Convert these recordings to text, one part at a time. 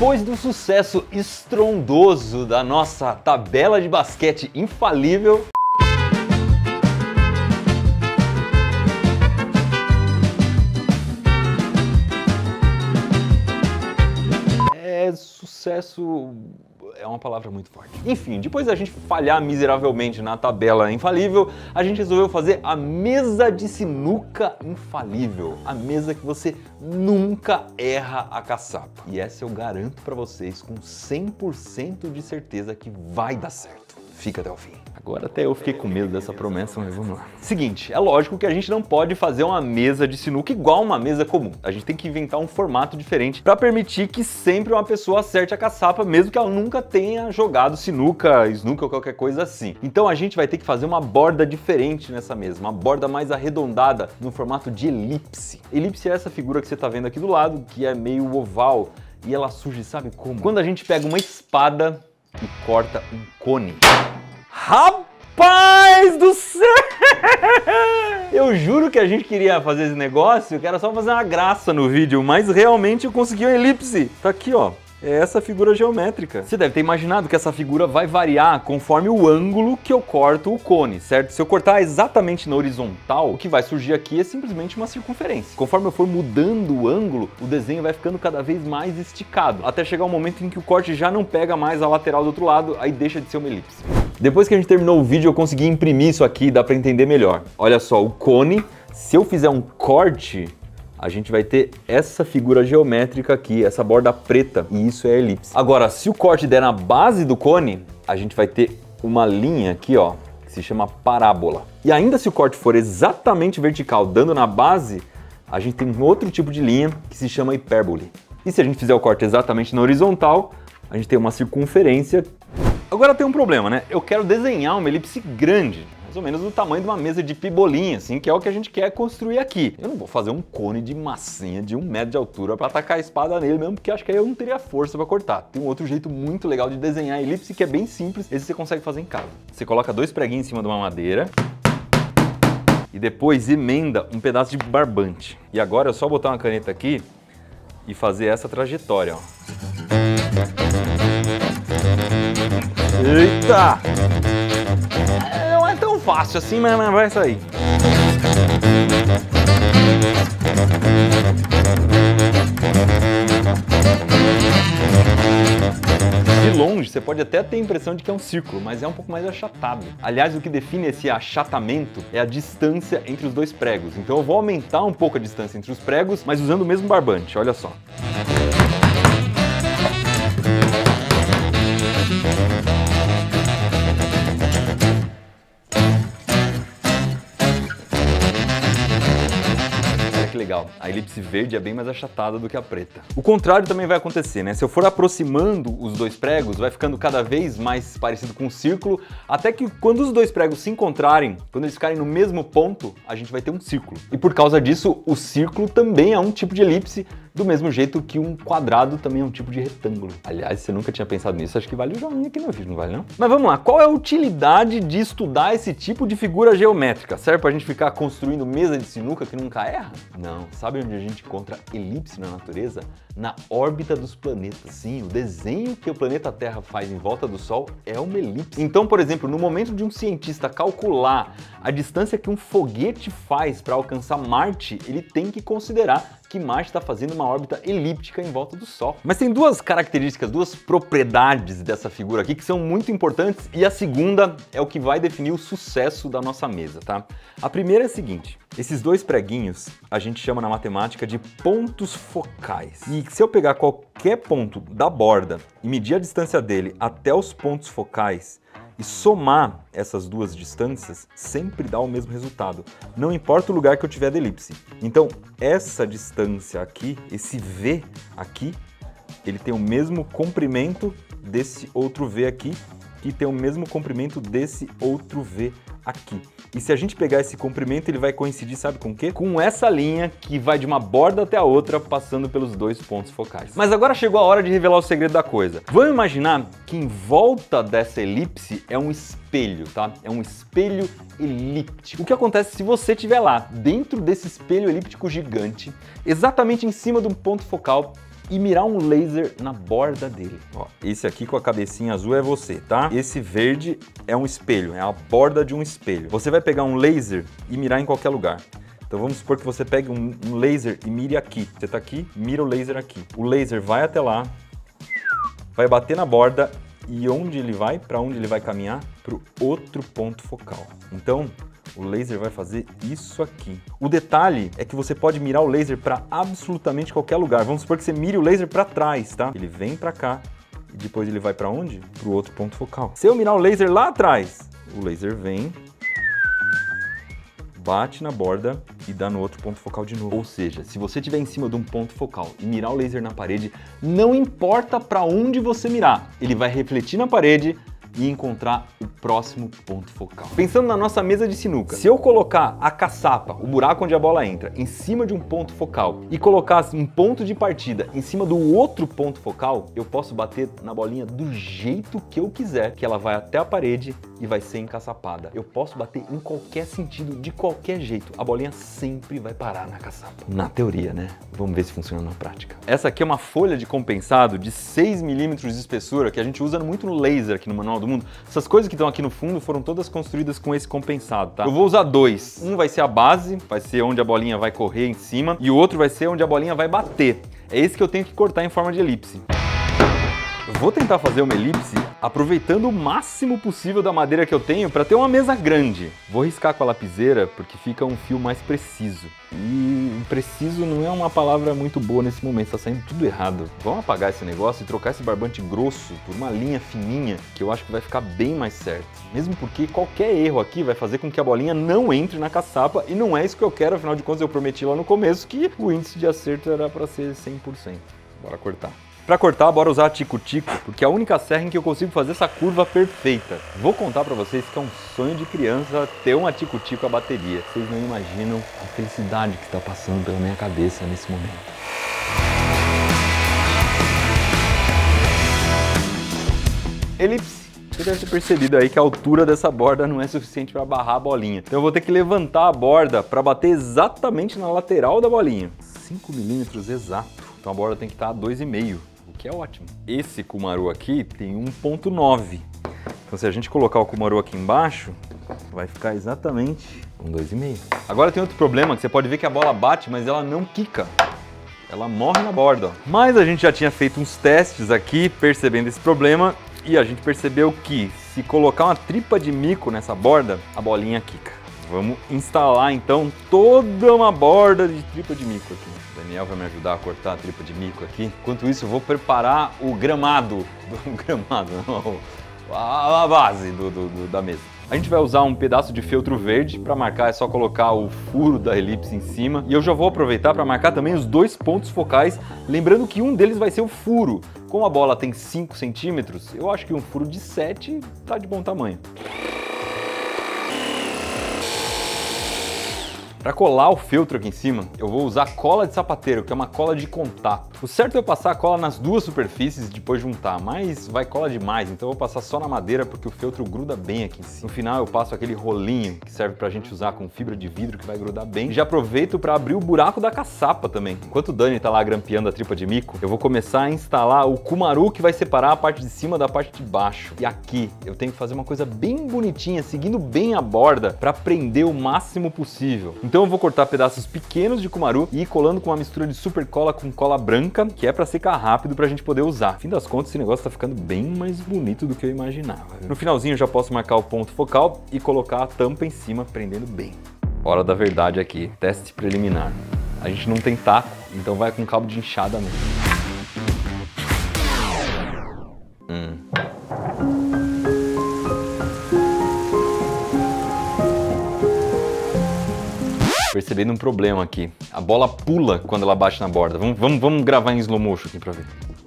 Depois do sucesso estrondoso da nossa tabela de basquete infalível, sucesso é uma palavra muito forte. Enfim, depois da gente falhar miseravelmente na tabela infalível, a gente resolveu fazer a mesa de sinuca infalível. A mesa que você nunca erra a caçapa. E essa eu garanto pra vocês com 100% de certeza que vai dar certo. Fica até o fim. Agora até eu fiquei com medo dessa promessa, mas vamos lá. Seguinte, é lógico que a gente não pode fazer uma mesa de sinuca igual uma mesa comum. A gente tem que inventar um formato diferente para permitir que sempre uma pessoa acerte a caçapa, mesmo que ela nunca tenha jogado sinuca, snooker ou qualquer coisa assim. Então a gente vai ter que fazer uma borda diferente nessa mesa, uma borda mais arredondada no formato de elipse. Elipse é essa figura que você está vendo aqui do lado, que é meio oval e ela surge, sabe como? Quando a gente pega uma espada e corta um cone. Rapaz do céu! Eu juro que a gente queria fazer esse negócio, que era só fazer uma graça no vídeo, mas realmente eu consegui uma elipse. Tá aqui, ó. É essa figura geométrica. Você deve ter imaginado que essa figura vai variar conforme o ângulo que eu corto o cone, certo? Se eu cortar exatamente na horizontal, o que vai surgir aqui é simplesmente uma circunferência. Conforme eu for mudando o ângulo, o desenho vai ficando cada vez mais esticado, até chegar um momento em que o corte já não pega mais a lateral do outro lado, aí deixa de ser uma elipse. Depois que a gente terminou o vídeo, eu consegui imprimir isso aqui, dá pra entender melhor. Olha só, o cone, se eu fizer um corte, a gente vai ter essa figura geométrica aqui, essa borda preta, e isso é a elipse. Agora, se o corte der na base do cone, a gente vai ter uma linha aqui, ó, que se chama parábola. E ainda se o corte for exatamente vertical, dando na base, a gente tem um outro tipo de linha que se chama hipérbole. E se a gente fizer o corte exatamente na horizontal, a gente tem uma circunferência. Agora tem um problema, né? Eu quero desenhar uma elipse grande, mais ou menos do tamanho de uma mesa de pibolinha, assim, que é o que a gente quer construir aqui. Eu não vou fazer um cone de massinha de 1 metro de altura para atacar a espada nele mesmo, porque acho que aí eu não teria força para cortar. Tem um outro jeito muito legal de desenhar a elipse que é bem simples, esse você consegue fazer em casa. Você coloca 2 preguinhos em cima de uma madeira e depois emenda um pedaço de barbante. E agora é só botar uma caneta aqui e fazer essa trajetória, ó. Eita! Não é tão fácil assim, mas vai sair. De longe, você pode até ter a impressão de que é um círculo, mas é um pouco mais achatado. Aliás, o que define esse achatamento é a distância entre os 2 pregos. Então eu vou aumentar um pouco a distância entre os pregos, mas usando o mesmo barbante, olha só. Que legal, a elipse verde é bem mais achatada do que a preta. O contrário também vai acontecer, né? Se eu for aproximando os 2 pregos, vai ficando cada vez mais parecido com um círculo, até que quando os 2 pregos se encontrarem, quando eles ficarem no mesmo ponto, a gente vai ter um círculo. E por causa disso, o círculo também é um tipo de elipse, do mesmo jeito que um quadrado também é um tipo de retângulo. Aliás, se você nunca tinha pensado nisso, acho que vale o joinha aqui no vídeo, não vale não? Mas vamos lá, qual é a utilidade de estudar esse tipo de figura geométrica? Serve pra gente ficar construindo mesa de sinuca que nunca erra? Não. Sabe onde a gente encontra elipse na natureza? Na órbita dos planetas. Sim, o desenho que o planeta Terra faz em volta do Sol é uma elipse. Então, por exemplo, no momento de um cientista calcular a distância que um foguete faz para alcançar Marte, ele tem que considerar que Marte está fazendo uma órbita elíptica em volta do Sol. Mas tem 2 características, 2 propriedades dessa figura aqui que são muito importantes e a segunda é o que vai definir o sucesso da nossa mesa, tá? A primeira é a seguinte, esses 2 preguinhos a gente chama na matemática de pontos focais. E se eu pegar qualquer ponto da borda e medir a distância dele até os pontos focais, e somar essas 2 distâncias sempre dá o mesmo resultado, não importa o lugar que eu tiver da elipse. Então, essa distância aqui, esse V aqui, ele tem o mesmo comprimento desse outro V aqui, que tem o mesmo comprimento desse outro V aqui. E se a gente pegar esse comprimento, ele vai coincidir, sabe com o quê? Com essa linha que vai de uma borda até a outra, passando pelos 2 pontos focais. Mas agora chegou a hora de revelar o segredo da coisa. Vamos imaginar que em volta dessa elipse é um espelho, tá? É um espelho elíptico. O que acontece se você estiver lá, dentro desse espelho elíptico gigante, exatamente em cima de um ponto focal, e mirar um laser na borda dele. Ó, esse aqui com a cabecinha azul é você, tá? Esse verde é um espelho, é a borda de um espelho. Você vai pegar um laser e mirar em qualquer lugar. Então vamos supor que você pegue um laser e mire aqui. Você tá aqui, mira o laser aqui. O laser vai até lá, vai bater na borda e onde ele vai? Para onde ele vai caminhar? Para o outro ponto focal. Então, o laser vai fazer isso aqui. O detalhe é que você pode mirar o laser para absolutamente qualquer lugar. Vamos supor que você mire o laser para trás, tá? Ele vem para cá e depois ele vai para onde? Para o outro ponto focal. Se eu mirar o laser lá atrás, o laser vem, bate na borda e dá no outro ponto focal de novo. Ou seja, se você estiver em cima de um ponto focal e mirar o laser na parede, não importa para onde você mirar, ele vai refletir na parede e encontrar o próximo ponto focal. Pensando na nossa mesa de sinuca, se eu colocar a caçapa, o buraco onde a bola entra, em cima de um ponto focal e colocar um ponto de partida em cima do outro ponto focal, eu posso bater na bolinha do jeito que eu quiser, que ela vai até a parede e vai ser encaçapada. Eu posso bater em qualquer sentido, de qualquer jeito. A bolinha sempre vai parar na caçapa. Na teoria, né? Vamos ver se funciona na prática. Essa aqui é uma folha de compensado de 6 milímetros de espessura que a gente usa muito no laser aqui no Manual do Mundo. Essas coisas que estão aqui no fundo foram todas construídas com esse compensado, tá? Eu vou usar dois. Um vai ser a base, vai ser onde a bolinha vai correr em cima, e o outro vai ser onde a bolinha vai bater. É esse que eu tenho que cortar em forma de elipse. Eu vou tentar fazer uma elipse aproveitando o máximo possível da madeira que eu tenho para ter uma mesa grande. Vou riscar com a lapiseira porque fica um fio mais preciso. E preciso não é uma palavra muito boa nesse momento, está saindo tudo errado. Vamos apagar esse negócio e trocar esse barbante grosso por uma linha fininha, que eu acho que vai ficar bem mais certo. Mesmo porque qualquer erro aqui vai fazer com que a bolinha não entre na caçapa, e não é isso que eu quero, afinal de contas eu prometi lá no começo que o índice de acerto era para ser 100%. Bora cortar. Para cortar, bora usar a tico-tico, porque é a única serra em que eu consigo fazer essa curva perfeita. Vou contar para vocês que é um sonho de criança ter uma tico-tico à bateria. Vocês não imaginam a felicidade que está passando pela minha cabeça nesse momento. Elipse. Você deve ter percebido aí que a altura dessa borda não é suficiente para barrar a bolinha. Então eu vou ter que levantar a borda para bater exatamente na lateral da bolinha. 5 milímetros exato. Então a borda tem que estar a 2,5. O que é ótimo. Esse Kumaru aqui tem 1,9. Então se a gente colocar o Kumaru aqui embaixo, vai ficar exatamente com 2,5. Agora tem outro problema, que você pode ver que a bola bate, mas ela não quica. Ela morre na borda. Ó. Mas a gente já tinha feito uns testes aqui, percebendo esse problema, e a gente percebeu que se colocar uma tripa de mico nessa borda, a bolinha quica. Vamos instalar então toda uma borda de tripa de mico aqui. O Daniel vai me ajudar a cortar a tripa de mico aqui. Enquanto isso eu vou preparar o gramado. A base da mesa. A gente vai usar um pedaço de feltro verde. Para marcar é só colocar o furo da elipse em cima. E eu já vou aproveitar para marcar também os dois pontos focais. Lembrando que um deles vai ser o furo. Como a bola tem 5 centímetros, eu acho que um furo de 7 tá de bom tamanho. Para colar o feltro aqui em cima, eu vou usar cola de sapateiro, que é uma cola de contato. O certo é eu passar a cola nas duas superfícies e depois juntar, mas vai cola demais, então eu vou passar só na madeira porque o feltro gruda bem aqui em cima. No final eu passo aquele rolinho que serve pra gente usar com fibra de vidro que vai grudar bem. E já aproveito para abrir o buraco da caçapa também. Enquanto o Dani tá lá grampeando a tripa de mico, eu vou começar a instalar o Kumaru que vai separar a parte de cima da parte de baixo. E aqui eu tenho que fazer uma coisa bem bonitinha, seguindo bem a borda para prender o máximo possível. Então eu vou cortar pedaços pequenos de Kumaru e ir colando com uma mistura de super cola com cola branca, que é para secar rápido pra gente poder usar. No fim das contas, esse negócio tá ficando bem mais bonito do que eu imaginava. No finalzinho eu já posso marcar o ponto focal e colocar a tampa em cima, prendendo bem. Hora da verdade aqui, teste preliminar. A gente não tem taco, então vai com cabo de enxada mesmo. Percebendo um problema aqui. A bola pula quando ela bate na borda. Vamos gravar em slow motion aqui pra ver.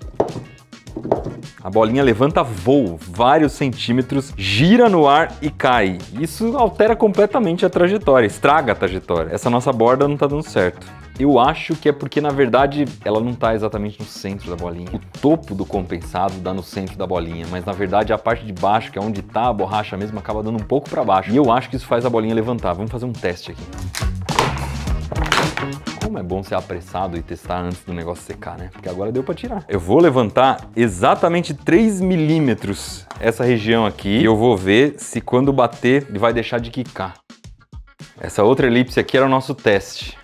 A bolinha levanta voo, vários centímetros, gira no ar e cai. Isso altera completamente a trajetória, estraga a trajetória. Essa nossa borda não tá dando certo. Eu acho que é porque, na verdade, ela não tá exatamente no centro da bolinha. O topo do compensado dá no centro da bolinha, mas na verdade a parte de baixo, que é onde tá a borracha mesmo, acaba dando um pouco pra baixo. E eu acho que isso faz a bolinha levantar. Vamos fazer um teste aqui. Como é bom ser apressado e testar antes do negócio secar, né? Porque agora deu pra tirar. Eu vou levantar exatamente 3 milímetros essa região aqui e eu vou ver se quando bater ele vai deixar de quicar. Essa outra elipse aqui era o nosso teste.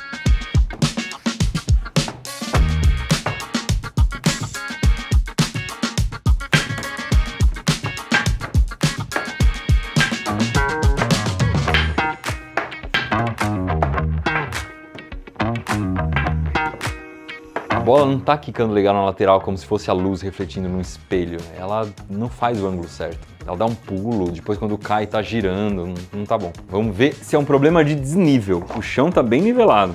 A bola não tá quicando legal na lateral como se fosse a luz refletindo no espelho. Ela não faz o ângulo certo. Ela dá um pulo, depois quando cai tá girando, não tá bom. Vamos ver se é um problema de desnível. O chão tá bem nivelado.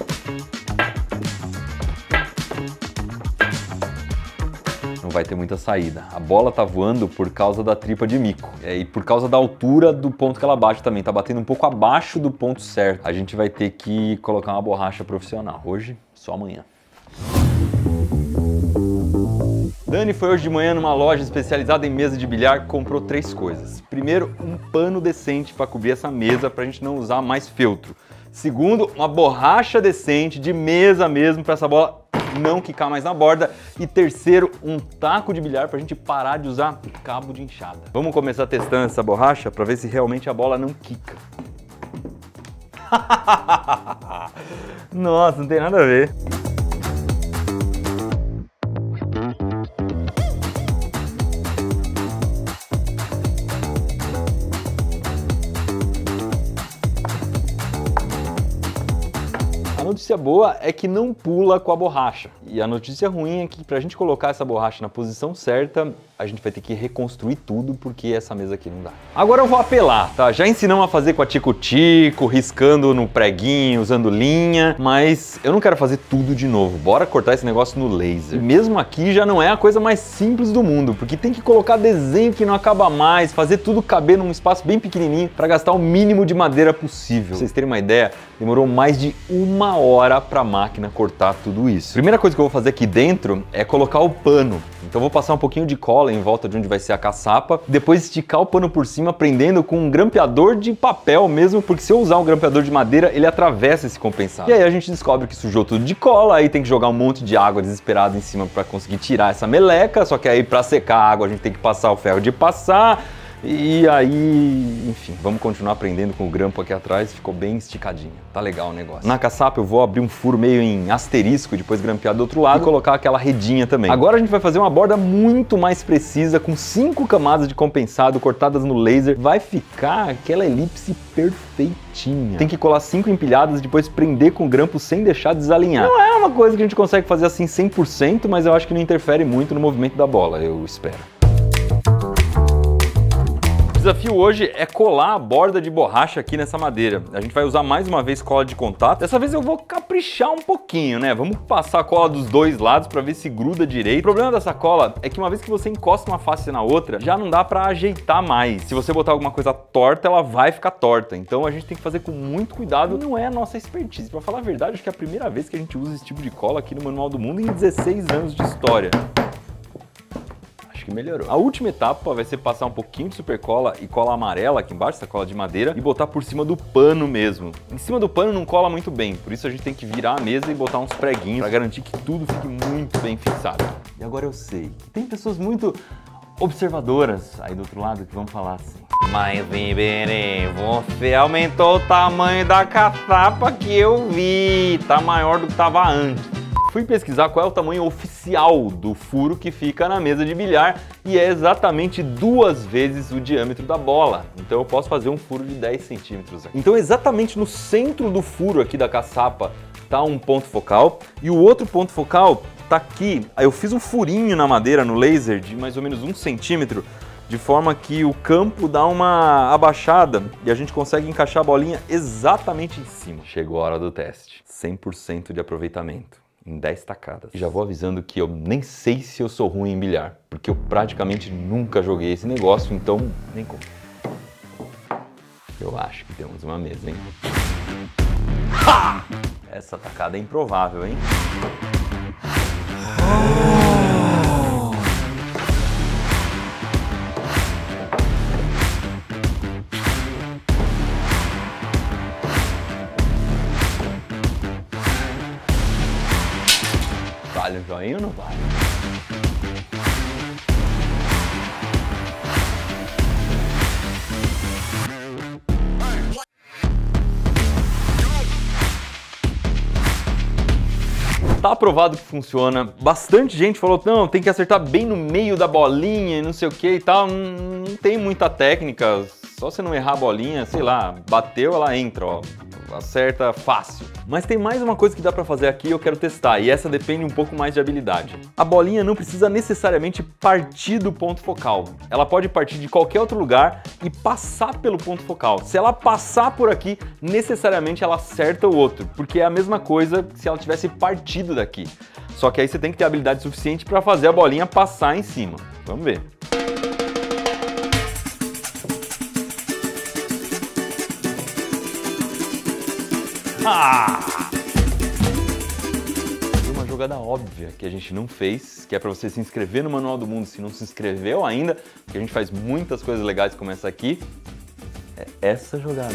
Não vai ter muita saída. A bola tá voando por causa da tripa de mico. E por causa da altura do ponto que ela bate também. Tá batendo um pouco abaixo do ponto certo. A gente vai ter que colocar uma borracha profissional. Hoje, só amanhã. Dani foi hoje de manhã numa loja especializada em mesa de bilhar, comprou 3 coisas. Primeiro, um pano decente para cobrir essa mesa para a gente não usar mais feltro. Segundo, uma borracha decente de mesa mesmo para essa bola não quicar mais na borda. E terceiro, um taco de bilhar para a gente parar de usar cabo de enxada. Vamos começar testando essa borracha para ver se realmente a bola não quica. Nossa, não tem nada a ver. A notícia boa é que não pula com a borracha. E a notícia ruim é que pra gente colocar essa borracha na posição certa, a gente vai ter que reconstruir tudo porque essa mesa aqui não dá. Agora eu vou apelar, tá? Já ensinamos a fazer com a tico-tico, riscando no preguinho, usando linha, mas eu não quero fazer tudo de novo. Bora cortar esse negócio no laser. E mesmo aqui já não é a coisa mais simples do mundo, porque tem que colocar desenho que não acaba mais, fazer tudo caber num espaço bem pequenininho para gastar o mínimo de madeira possível. Pra vocês terem uma ideia, demorou mais de 1 hora para a máquina cortar tudo isso. Primeira coisa que eu vou fazer aqui dentro é colocar o pano. Então eu vou passar um pouquinho de cola em volta de onde vai ser a caçapa, depois esticar o pano por cima prendendo com um grampeador de papel mesmo, porque se eu usar um grampeador de madeira, ele atravessa esse compensado. E aí a gente descobre que sujou tudo de cola, aí tem que jogar um monte de água desesperado em cima para conseguir tirar essa meleca, só que aí para secar a água a gente tem que passar o ferro de passar. E aí, enfim, vamos continuar aprendendo com o grampo aqui atrás, ficou bem esticadinho, tá legal o negócio. Na caçapa eu vou abrir um furo meio em asterisco, depois grampear do outro lado e colocar aquela redinha também. Agora a gente vai fazer uma borda muito mais precisa, com 5 camadas de compensado cortadas no laser, vai ficar aquela elipse perfeitinha. Tem que colar 5 empilhadas e depois prender com o grampo sem deixar desalinhar. Não é uma coisa que a gente consegue fazer assim 100%, mas eu acho que não interfere muito no movimento da bola, eu espero. O desafio hoje é colar a borda de borracha aqui nessa madeira. A gente vai usar mais uma vez cola de contato. Dessa vez eu vou caprichar um pouquinho, né? Vamos passar a cola dos dois lados para ver se gruda direito. O problema dessa cola é que uma vez que você encosta uma face na outra, já não dá para ajeitar mais. Se você botar alguma coisa torta, ela vai ficar torta. Então a gente tem que fazer com muito cuidado. Não é a nossa expertise. Para falar a verdade, acho que é a primeira vez que a gente usa esse tipo de cola aqui no Manual do Mundo em 16 anos de história. Que melhorou. A última etapa vai ser passar um pouquinho de super cola e cola amarela aqui embaixo, essa cola de madeira, e botar por cima do pano mesmo. Em cima do pano não cola muito bem, por isso a gente tem que virar a mesa e botar uns preguinhos para garantir que tudo fique muito bem fixado. E agora eu sei que tem pessoas muito observadoras aí do outro lado que vão falar assim: mas Iberê, você aumentou o tamanho da caçapa que eu vi, tá maior do que tava antes. Fui pesquisar qual é o tamanho oficial do furo que fica na mesa de bilhar e é exatamente 2 vezes o diâmetro da bola. Então eu posso fazer um furo de 10 centímetros aqui. Então exatamente no centro do furo aqui da caçapa tá um ponto focal e o outro ponto focal tá aqui. Aí eu fiz um furinho na madeira, no laser, de mais ou menos 1 centímetro, de forma que o campo dá uma abaixada e a gente consegue encaixar a bolinha exatamente em cima. Chegou a hora do teste. 100% de aproveitamento. Em 10 tacadas. E já vou avisando que eu nem sei se eu sou ruim em bilhar, porque eu praticamente nunca joguei esse negócio, então nem como. Eu acho que temos uma mesa, hein? Ha! Essa tacada é improvável, hein? vale um joinha ou não vale? Tá aprovado que funciona, bastante gente falou, não, tem que acertar bem no meio da bolinha e não sei o que e tal, não tem muita técnica, só você não errar a bolinha, sei lá, bateu, ela entra, ó, acerta fácil. Mas tem mais uma coisa que dá pra fazer aqui e eu quero testar, e essa depende um pouco mais de habilidade. A bolinha não precisa necessariamente partir do ponto focal, ela pode partir de qualquer outro lugar e passar pelo ponto focal. Se ela passar por aqui, necessariamente ela acerta o outro, porque é a mesma coisa que se ela tivesse partido daqui. Só que aí você tem que ter habilidade suficiente para fazer a bolinha passar em cima. Vamos ver. Tem uma jogada óbvia que a gente não fez, que é para você se inscrever no Manual do Mundo se não se inscreveu ainda, porque a gente faz muitas coisas legais como essa aqui. É essa jogada.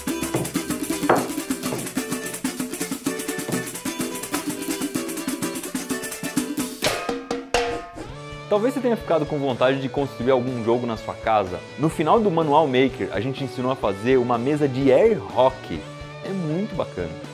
Talvez você tenha ficado com vontade de construir algum jogo na sua casa. No final do Manual Maker, a gente ensinou a fazer uma mesa de air hockey. É muito bacana.